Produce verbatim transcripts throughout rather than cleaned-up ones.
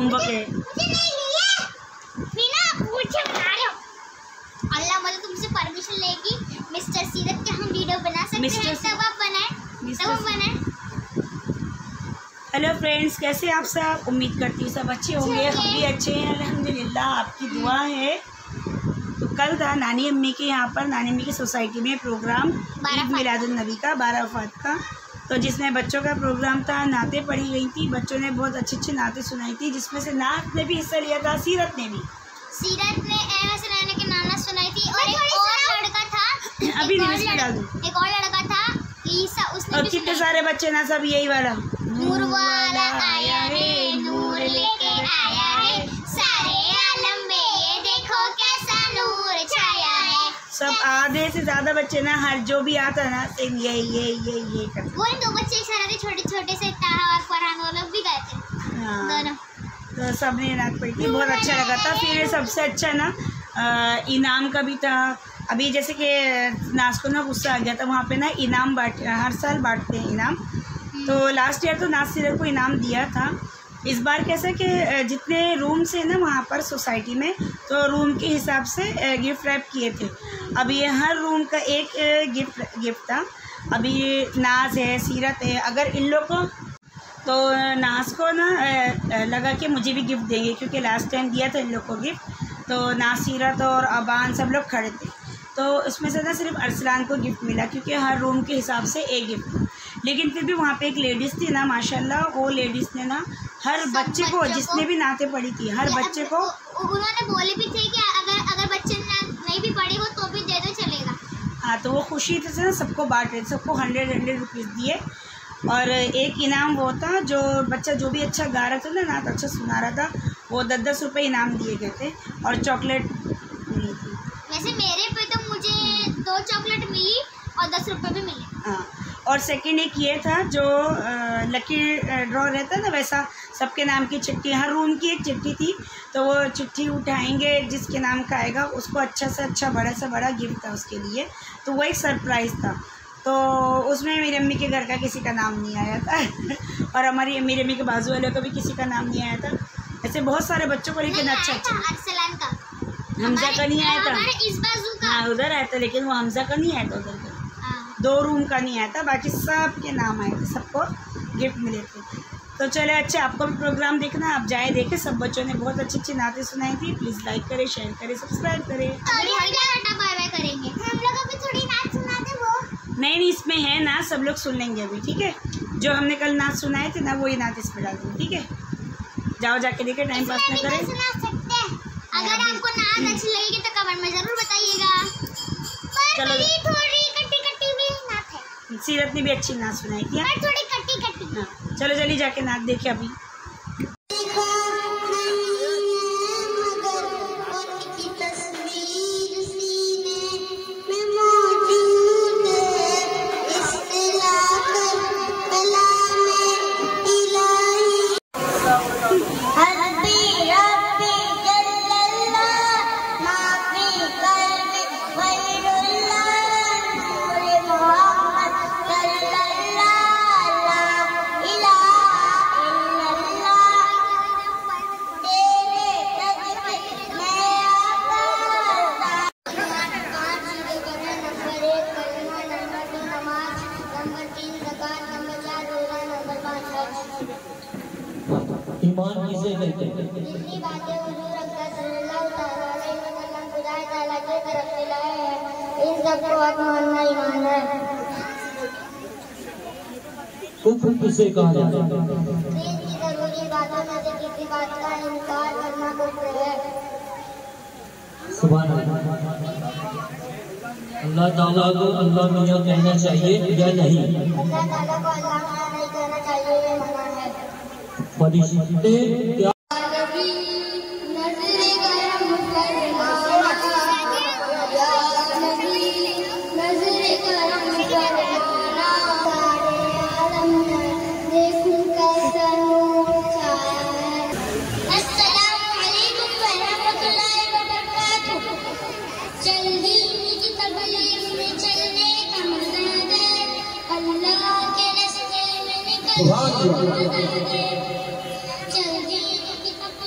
Homework है। अल्लाह मतलब तुमसे परमिशन लेगी मिस्टर सीरत के हम वीडियो बना सकते हैं, तब आप बनाएं, तब हम बनाएं। हेलो फ्रेंड्स, कैसे आप सब? उम्मीद करती हूँ सब अच्छे होंगे। हम भी अच्छे हैं अल्हम्दुलिल्लाह, आपकी दुआ है। तो कल था नानी अम्मी के यहाँ पर, नानी अम्मी की सोसाइटी में प्रोग्राम ईद मिलादुन नबी का, बारह वफ़ात का। तो जिसमें बच्चों का प्रोग्राम था, नाते पढ़ी गई थी, बच्चों ने बहुत अच्छी अच्छी नाते सुनाई थी, जिसमें से नात ने भी हिस्सा लिया था, सीरत ने भी सीरत ने एम सुनाने के नाना सुनाई थी। और एक और लड़का था, अभी नहीं डाल दूँ, एक और लड़का था ईसा, उसने और कितने सारे बच्चे ना, सब यही वाला नूर वाला आया है, नूर लेके आया है, सारे आलम में देखो कैसा नूर छाया है। सब आधे से ज्यादा बच्चे ना, हर जो भी आता ना सेम ये ये ये ये करते। वो दो बच्चे सारे थे छोटे छोटे से, ताहा और फरहान, वो लोग भी गए थे। हाँ, दोनों तो सबने नाच पढ़ी थी, बहुत अच्छा लगा था। फिर सबसे अच्छा ना इनाम का भी था। अभी जैसे कि नाच को ना गुस्सा आ गया था, वहाँ पे ना इनाम बांट, हर साल बांटते हैं इनाम। तो लास्ट ईयर तो नाच सीरत को इनाम दिया था। इस बार कैसा कि जितने रूम्स हैं ना वहाँ पर सोसाइटी में, तो रूम के हिसाब से गिफ्ट रैप किए थे। अभी हर रूम का एक गिफ्ट गिफ्ट था। अभी नाज है, सीरत है, अगर इन लोग को तो नाज को ना लगा कि मुझे भी गिफ्ट देंगे, क्योंकि लास्ट टाइम दिया था इन लोग को गिफ्ट। तो नाज, सीरत और अबान सब लोग खड़े थे, तो उसमें से ना सिर्फ अरसलान को गिफ्ट मिला, क्योंकि हर रूम के हिसाब से एक गिफ्ट। लेकिन फिर भी वहाँ पे एक लेडीज़ थी ना, माशाल्लाह, वो लेडीज़ ने ना हर बच्चे को, जिसने भी नाते पढ़ी थी, हर बच्चे को उन्होंने बोले भी थे कि अगर अगर बच्चे नहीं भी पढ़े हो तो भी दे दो चलेगा। हाँ, तो वो खुशी से ना सबको बांट रहे थे, सबको हंड्रेड हंड्रेड रुपीज़ दिए। और एक इनाम वो था, जो बच्चा जो भी अच्छा गा रहा था ना, नात अच्छा सुना रहा था, वो दस दस रुपये इनाम दिए गए थे और चॉकलेट मिली थी। वैसे मेरे पे तो मुझे दो चॉकलेट मिली और दस रुपये भी मिले। हाँ, और सेकंड एक ये था, जो लकी ड्रॉ रहता है ना, वैसा सबके नाम की चिट्ठी, हर रूम की एक चिट्ठी थी, तो वो चिट्ठी उठाएंगे, जिसके नाम का आएगा उसको अच्छा से अच्छा, बड़ा से बड़ा गिफ्ट था उसके लिए। तो वो एक सरप्राइज़ था। तो उसमें मेरी अम्मी के घर का किसी का नाम नहीं आया था और हमारी मेरी अम्मी के बाजू वाले का भी किसी का नाम नहीं आया था। ऐसे बहुत सारे बच्चों को, लेकिन अच्छा अच्छा अरसलान का, हमजा का नहीं आया था, इस बाजू का हाँ उधर आया था, लेकिन वो हमजा का नहीं आया था उधर का, दो रूम का नहीं आया था, बाकी सब के नाम आए थे, सबको गिफ्ट मिले थे। तो चले, अच्छा आपको भी प्रोग्राम देखना, आप जाए देखें। सब बच्चों ने बहुत अच्छी अच्छी नातें सुनाई थी। प्लीज़ लाइक करें, शेयर करें, सब्सक्राइब करें। बाय बाय करेंगे हम लोग, अभी थोड़ी नाच सुना दे वो। नहीं नहीं, इसमें है ना, सब लोग सुन लेंगे अभी, ठीक है? जो हमने कल नाच सुनाए थे ना, वही नाच इसमें डाल दूँ, ठीक है? जाओ जाके देखें, टाइम पास ना करें। सुना सकते हैं। अगर आपको नाच अच्छी लगेगी तो कमेंट में ज़रूर बताइएगा। चलो, थोड़ी कट्टी कट्टी भी नाच है। सीरत ने भी अच्छी नाच सुनाई थी, थोड़ी कट्टी कट्टी। हाँ, चलो जल्दी जाके नाच देखे अभी। ईमान किसे कहते हैं? जितनी बातें हुजूर अकबर सल्लल्लाहु अलैहि वसल्लम खुदा ताला की तरफ से लाए हैं, इन सबको मानना ईमान है। कुफ्र किसे कहा जाता है? दीन की जरूरी बातों में से किसी बात का इनकार करना कुफ्र है। सुभान अल्लाह। अल्लाह ताला को अल्लाह मियां कहना चाहिए या नहीं? अल्लाह ताला को अल्लाह मियां नहीं कहना चाहिए, ये मना है। फरिश्ते क्या अल्लाह के रास्ते में निकल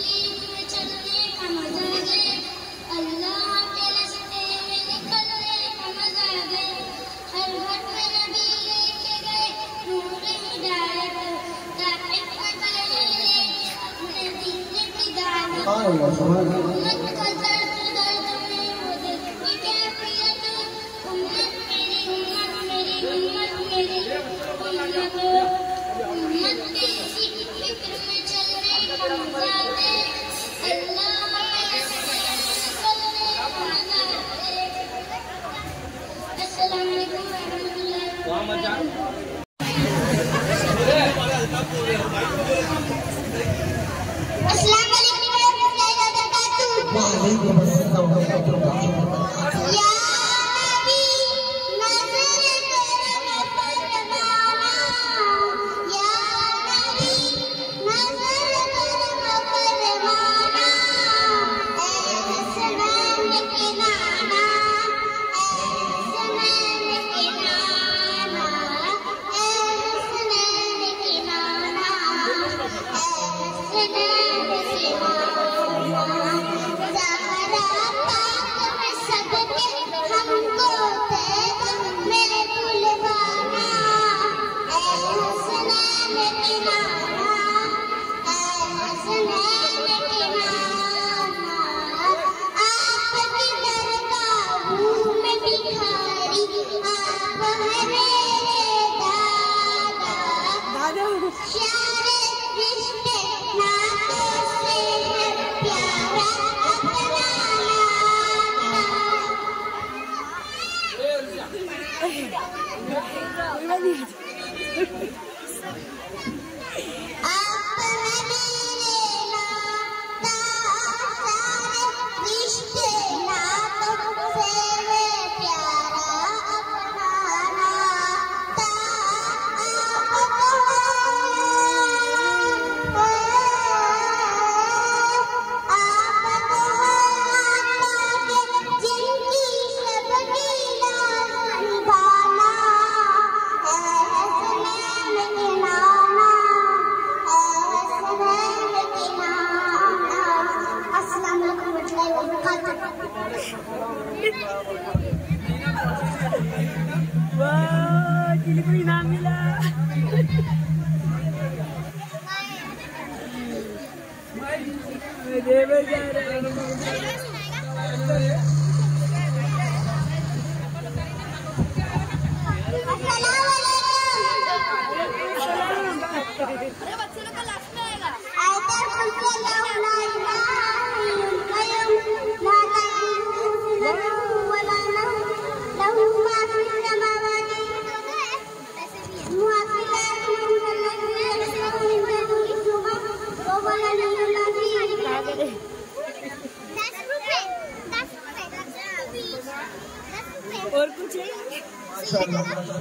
और कुछ है? कुछ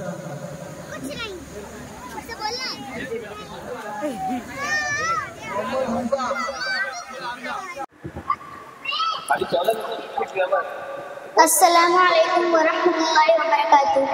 नहीं, उससे बोलना अस्सलामु अलैकुम वरहमतुल्लाहि वबरकातुह।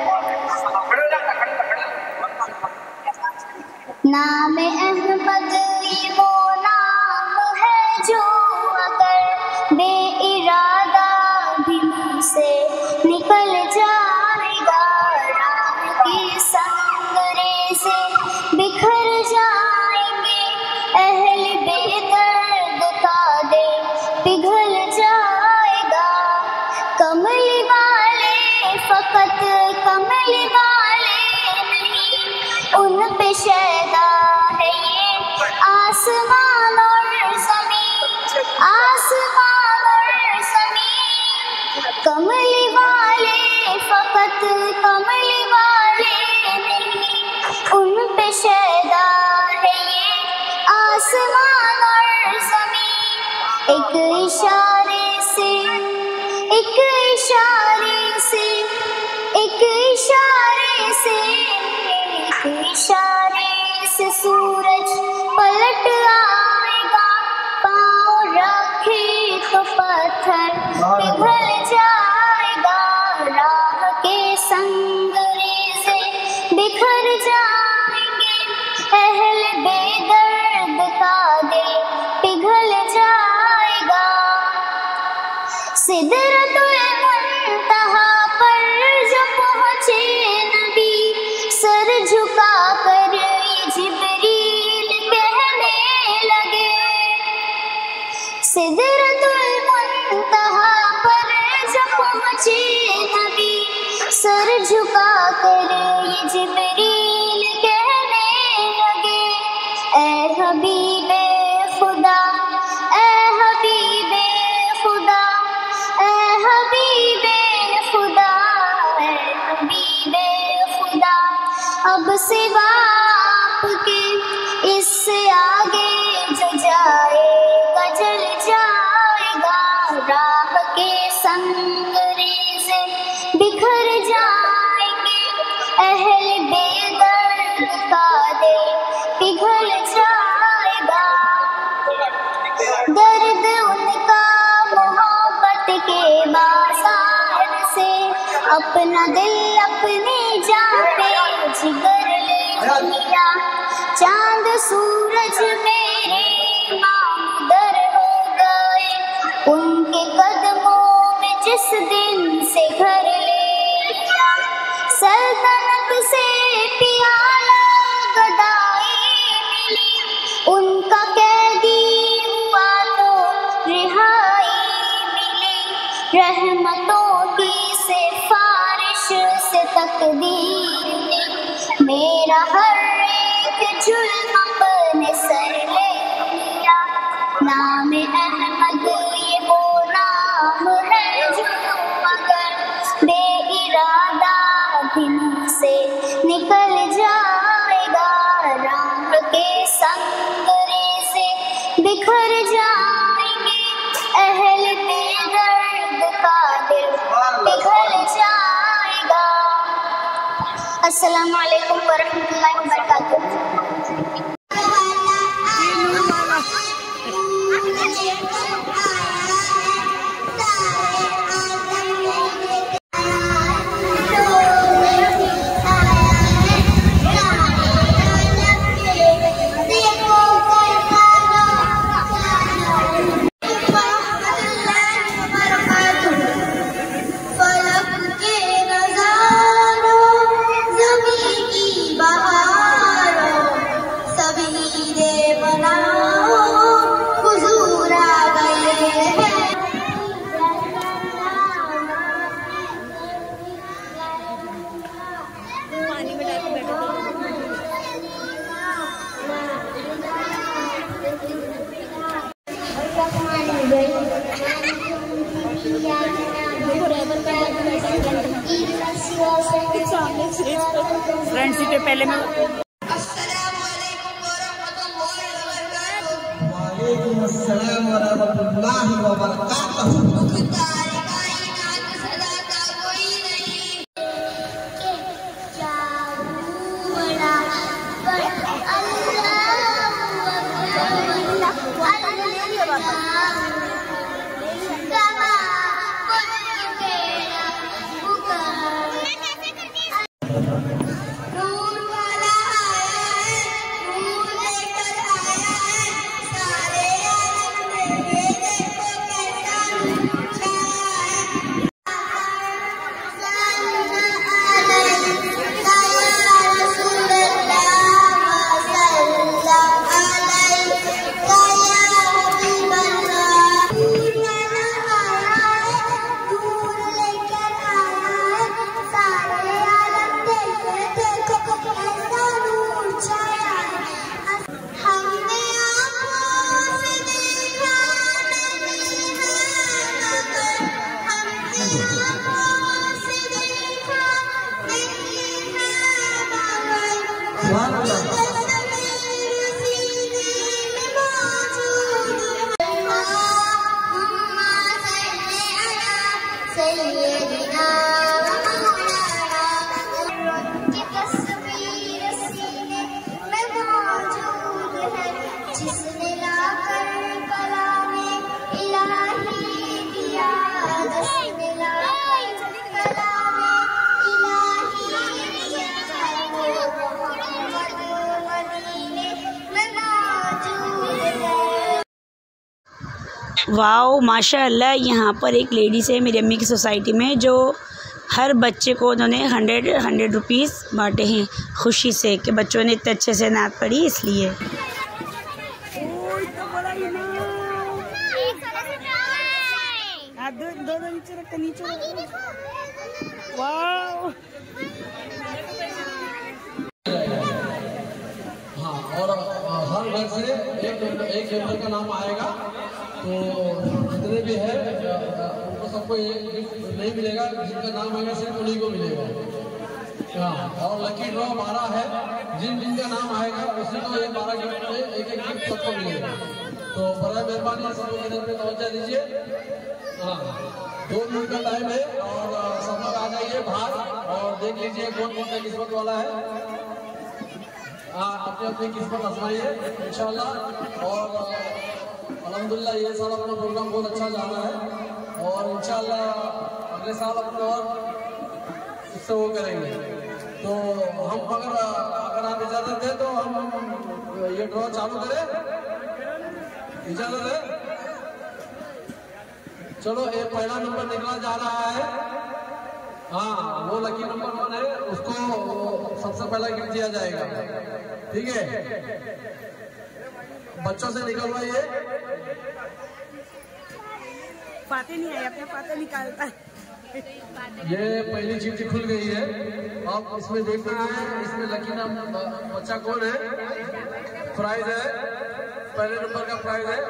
नाम अहमद ये वो नाम है जो अगर बेइरादा भी मुँह से निकल जाएगा, राह की संगरे से बिखर जाएंगे, अहल बेदर्द का दे पिघल जाएगा। कमली वाले फकत कमली वाले नहीं, उन पे शैदा है ये आसमान और ज़मीन, आसमान और ज़मीन। कमली वाले फकत कमली वाले नहीं, उन पे शैदा है ये आसमान और ज़मीन। एक इशारे से एक इशारे से एक इशारे से एक इशारे से सूरज पलट आएगा, पाँव रखे तो पत्थर पिघल जाएगा, राह के संगरे से बिखर जाएंगे, अहल बेदर्द का दे पिघल जाएगा। सिदरतुल मुंतहा पर जो पहुँचे नबी, सर झुका कर ये जिब्रील कहने लगे। सर झुका कर ये जिब्रील कहने लगे, ऐ हबीबे खुदा, ऐ हबीबे खुदा, ऐ हबीबे खुदा, ऐ हबीबे खुदा, अब सिवा आपके इससे आगे जो जाएगा जल जाएगा, राह के संगरेज़े बिखर जाएंगे, अहल बेदर्द का दिल पिघल जाएगा। दर्द उनका मोहब्बत के बाजार से, अपना दिल अपने जान पे जिगर ले लिया, चांद सूरज मेरे मामुदर हो गए, उनके कदमों में जिस दिन से घर ले लिया, सल्तनत से प्याला गदाई मिली, उनका कैदी हुआ तो रिहाई मिली, रहमतों की सिफारिश से तकदीर ने मेरा हर एक जुल्म अपने सर ले लिया, नाम अहमद ये वो नाम है जो मगर बेइरादा भी मुँह से निकल जाएगा, राह के संगरे से बिखर जाएंगे, अहल बेदर्द का दिल पिघल जाएगा। अस्सलामु अलैकुम वरहमतुल्लाहि वबरकातुहू। फ्रंट सीट पे पहले मैं वालेकुम अस्सलाम वरहमतुल्लाहि वबरकातुहू। वाओ माशाअल्लाह। यहाँ पर एक लेडीज़ है मेरी अम्मी की सोसाइटी में, जो हर बच्चे को उन्होंने हंड्रेड हंड्रेड रुपीज़ बांटे हैं खुशी से कि बच्चों ने इतने अच्छे से नात पढ़ी इसलिए। वाओ मेंबर का नाम आएगा तो जितने भी है उनको सबको ये गिफ्ट नहीं मिलेगा, जिनका नाम आएगा सिर्फ उन्हीं को मिलेगा। हाँ, और लकी ड्रॉ बारह है, जिन जिनका नाम आएगा उसी को ये बारह गिफ्ट में एक एक गिफ्ट सबको मिलेगा। तो बड़ा मेहरबानी सबको मिनट में तवज्जो दीजिए। हाँ, दो मिनट का टाइम है और सब लोग आ जाइए बाहर और देख लीजिए कौन कौन सा किस्मत वाला है। हाँ, अपनी अपनी किस्मत आजमाइए इंशाल्लाह। और अल्हम्दुलिल्लाह ये साल अपना प्रोग्राम बहुत अच्छा जा रहा है और इंशाल्लाह अगले साल अपना और इससे वो करेंगे। तो हम अगर अगर आप इजाज़त दें तो हम ये ड्रॉ चालू करें, इजाज़त है? चलो, ये पहला नंबर निकला जा रहा है। हाँ, वो लकी नंबर वन है, उसको सबसे पहला गिफ्ट दिया जाएगा। ठीक है, बच्चों से निकलवाइए। पाते नहीं आए, अपना पाते निकालता। ये पहली चिट्ठी खुल गई है। अब इसमें देखना है इसमें लकी नाम बच्चा कौन है। प्राइज है, पहले नंबर का प्राइज है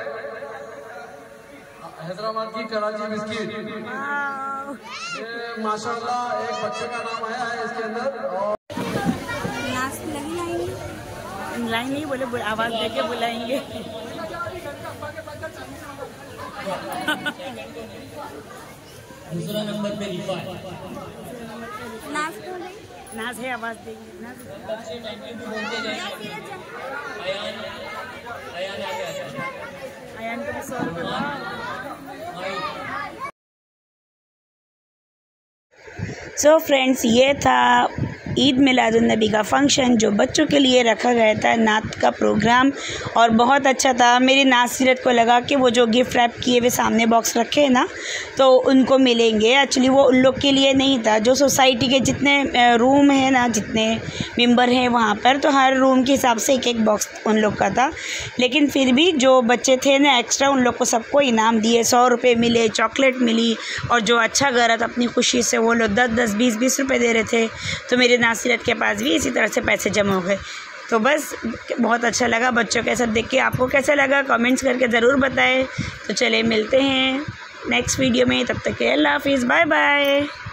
हैदराबाद की कराची बिस्किट। ये माशाल्लाह एक बच्चे का नाम आया है इसके अंदर। और लाइन नहीं बोले, आवाज देके बुलाएंगे। दूसरा नंबर पे रिफा है। नाज तो नहीं, नाज है, आवाज देंगे। नाज बच्चे थैंक यू बोलते जाएंगे। अयान अयान आ गया, अयान को भी सौ रुपये। सो फ्रेंड्स, ये था ईद मिलादुन्नबी का फंक्शन जो बच्चों के लिए रखा गया था, नात का प्रोग्राम, और बहुत अच्छा था। मेरी नासिरत को लगा कि वो जो गिफ्ट रैप किए हुए सामने बॉक्स रखे हैं ना, तो उनको मिलेंगे। एक्चुअली वो उन लोग के लिए नहीं था। जो सोसाइटी के जितने रूम हैं ना, जितने मेंबर हैं वहाँ पर, तो हर रूम के हिसाब से एक एक बॉक्स उन लोग का था। लेकिन फिर भी जो बच्चे थे ना एक्स्ट्रा, उन लोग को सबको इनाम दिए। सौ रुपये मिले, चॉकलेट मिली, और जो अच्छा गरत अपनी खुशी से वो लोग दस दस बीस बीस रुपये दे रहे थे। तो मेरे नासिरत के पास भी इसी तरह से पैसे जमा हो गए। तो बस बहुत अच्छा लगा बच्चों के सब देख के। आपको कैसा लगा कमेंट्स करके ज़रूर बताएं। तो चले मिलते हैं नेक्स्ट वीडियो में, तब तक के अल्लाह हाफिज़, बाय बाय।